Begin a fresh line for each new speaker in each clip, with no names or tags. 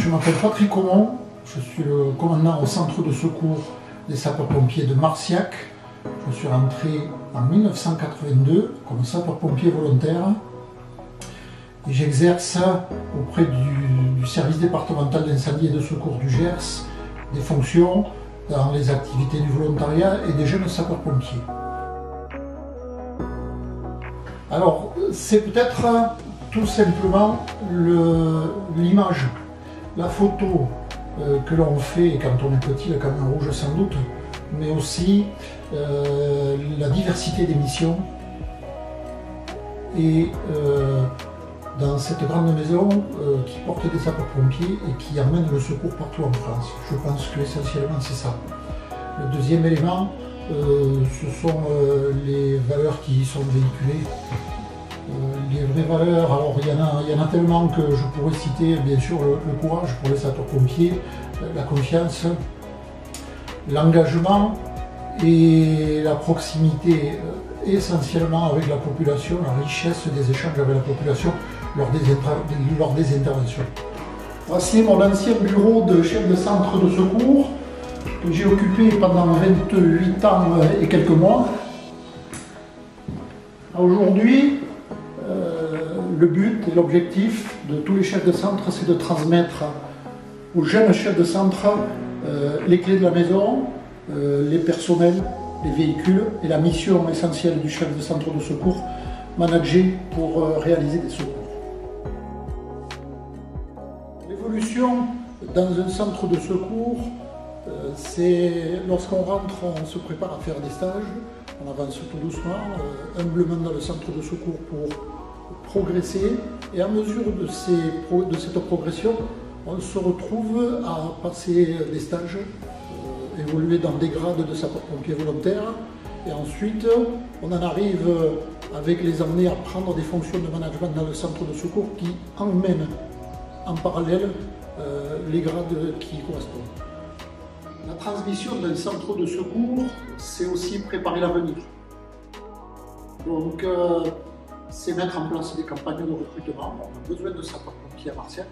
m'appelle Patrick Aumont, je suis le commandant au centre de secours des sapeurs-pompiers de Marciac. Je suis rentré en 1982 comme sapeur-pompier volontaire et j'exerce auprès du service départemental d'incendie et de secours du Gers des fonctions dans les activités du volontariat et des jeunes sapeurs-pompiers. Alors, c'est peut-être tout simplement l'image, la photo que l'on fait quand on est petit, le camion rouge sans doute, mais aussi la diversité des missions. Et dans cette grande maison qui porte des sapeurs-pompiers et qui emmène le secours partout en France. Je pense que essentiellement c'est ça. Le deuxième élément, ce sont les valeurs qui y sont véhiculées. Les vraies valeurs, alors il y en a tellement que je pourrais citer, bien sûr, le courage pour les sapeurs-pompiers, la confiance, l'engagement et la proximité essentiellement avec la population, la richesse des échanges avec la population lors des interventions. Voici mon ancien bureau de chef de centre de secours que j'ai occupé pendant 28 ans et quelques mois. Aujourd'hui, le but et l'objectif de tous les chefs de centre, c'est de transmettre aux jeunes chefs de centre les clés de la maison, les personnels, les véhicules et la mission essentielle du chef de centre de secours, manager pour réaliser des secours. L'évolution dans un centre de secours, c'est lorsqu'on rentre, on se prépare à faire des stages, on avance tout doucement, humblement dans le centre de secours pour progresser, et à mesure de cette progression, on se retrouve à passer des stages, évoluer dans des grades de sapeurs-pompiers volontaires, et ensuite on en arrive avec les années à prendre des fonctions de management dans le centre de secours qui emmènent en parallèle les grades qui y correspondent. La transmission d'un centre de secours, c'est aussi préparer l'avenir. Donc, c'est mettre en place des campagnes de recrutement. On a besoin de sapeurs-pompiers à Marciac.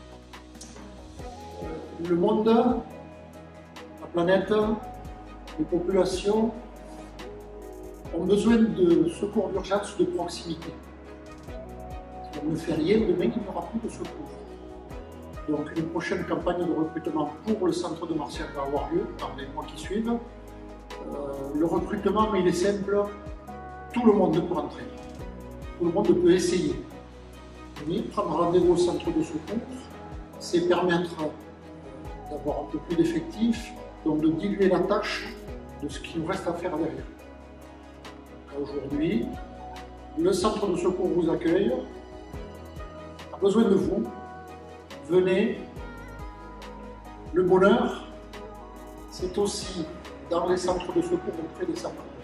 Le monde, la planète, les populations ont besoin de secours d'urgence de proximité. Si on ne fait rien, demain il n'y aura plus de secours. Donc une prochaine campagne de recrutement pour le centre de Marciac va avoir lieu dans les mois qui suivent. Le recrutement, il est simple, tout le monde peut entrer. Tout le monde peut essayer. Venir prendre rendez-vous au centre de secours, c'est permettre d'avoir un peu plus d'effectifs, donc de diluer la tâche de ce qu'il nous reste à faire derrière. Aujourd'hui, le centre de secours vous accueille, a besoin de vous. Venez. Le bonheur, c'est aussi dans les centres de secours auprès des sapeurs.